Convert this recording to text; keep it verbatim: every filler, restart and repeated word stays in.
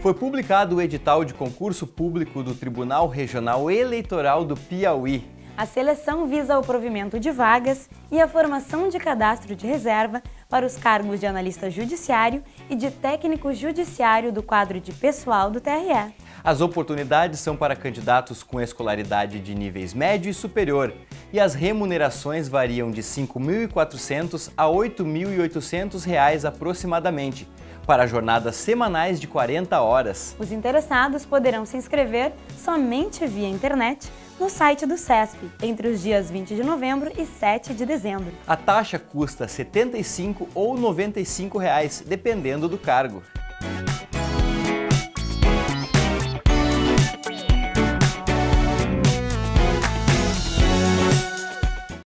Foi publicado o edital de concurso público do Tribunal Regional Eleitoral do Piauí. A seleção visa o provimento de vagas e a formação de cadastro de reserva para os cargos de analista judiciário e de técnico judiciário do quadro de pessoal do T R E. As oportunidades são para candidatos com escolaridade de níveis médio e superior, e as remunerações variam de cinco mil e quatrocentos a oito mil e oitocentos reais aproximadamente, para jornadas semanais de quarenta horas. Os interessados poderão se inscrever somente via internet no site do SESP, entre os dias vinte de novembro e sete de dezembro. A taxa custa setenta e cinco ou noventa e cinco reais, dependendo do cargo.